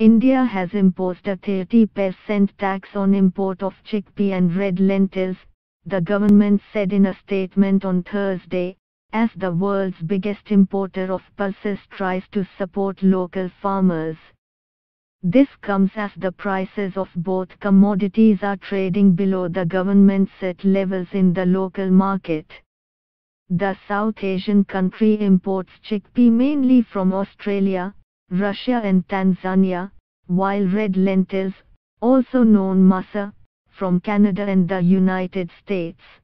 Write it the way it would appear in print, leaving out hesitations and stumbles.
India has imposed a 30% tax on import of chickpea and red lentils, the government said in a statement on Thursday, as the world's biggest importer of pulses tries to support local farmers. This comes as the prices of both commodities are trading below the government set levels in the local market. The South Asian country imports chickpea mainly from Australia, Russia and Tanzania, while red lentils, also known masa, from Canada and the United States.